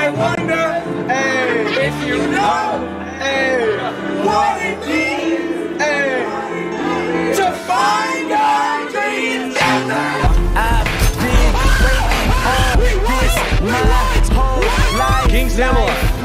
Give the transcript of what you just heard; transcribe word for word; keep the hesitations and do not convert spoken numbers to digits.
I wonder, hey, if you know, hey, what it means, hey, to find our dreams. I've been waiting on this my whole life. King Sammelot.